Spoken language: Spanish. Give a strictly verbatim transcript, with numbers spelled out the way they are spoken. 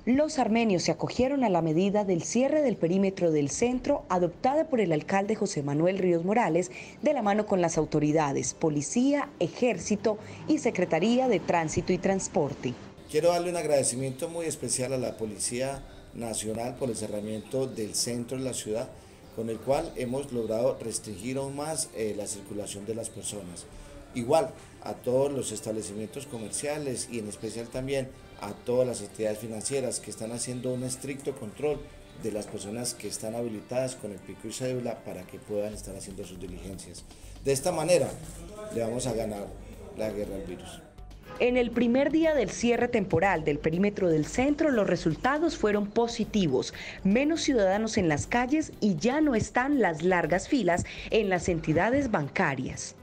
Los armenios se acogieron a la medida del cierre del perímetro del centro adoptada por el alcalde José Manuel Ríos Morales de la mano con las autoridades, policía, ejército y Secretaría de Tránsito y Transporte. Quiero darle un agradecimiento muy especial a la Policía Nacional por el cerramiento del centro de la ciudad, con el cual hemos logrado restringir aún más eh, la circulación de las personas. Igual a todos los establecimientos comerciales y en especial también a todas las entidades financieras que están haciendo un estricto control de las personas que están habilitadas con el pico y cédula para que puedan estar haciendo sus diligencias. De esta manera le vamos a ganar la guerra al virus. En el primer día del cierre temporal del perímetro del centro, los resultados fueron positivos. Menos ciudadanos en las calles y ya no están las largas filas en las entidades bancarias.